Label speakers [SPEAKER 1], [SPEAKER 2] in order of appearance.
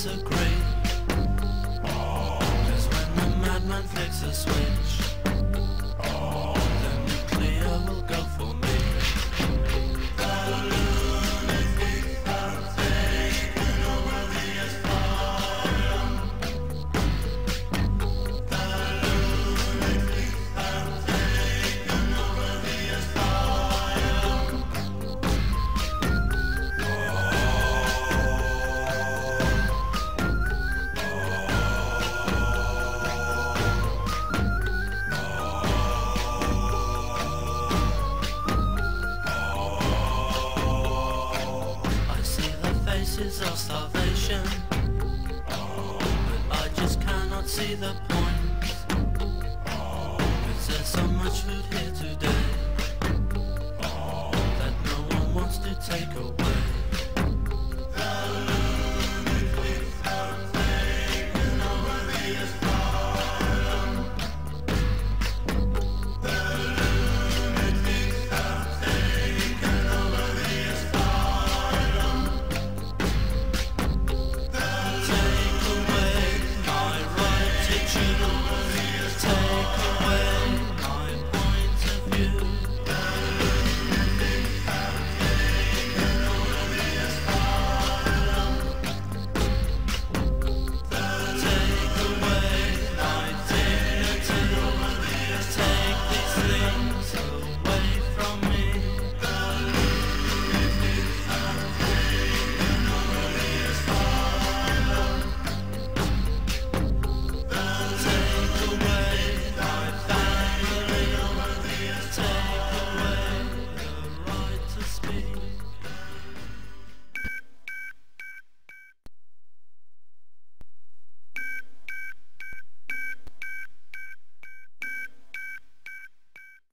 [SPEAKER 1] disagree. 'Cause when the madman flicks a switch, the nuclear will go for me. The lunatics have taken over the asylum. The lunatics have taken over the asylum. Faces of starvation, but I just cannot see the point. 'Cause there's so much food here today that no one wants to take away.